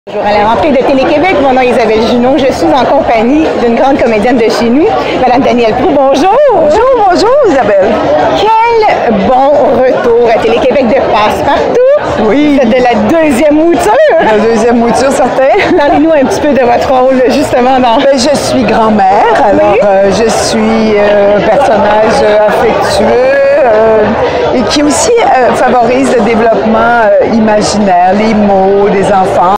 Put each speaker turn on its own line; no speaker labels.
Bonjour, à la rentrée de Télé-Québec, mon nom est Isabelle Junot. Je suis en compagnie d'une grande comédienne de chez nous, Madame Danielle Proulx. Bonjour!
Bonjour Isabelle!
Quel bon retour à Télé-Québec de Passe-Partout!
Oui!
C'est de la deuxième mouture!
La deuxième mouture, certain!
Parlez-nous un petit peu de votre rôle, justement, dans...
Ben, je suis grand-mère, alors je suis un personnage affectueux et qui aussi favorise le développement imaginaire, les mots des enfants.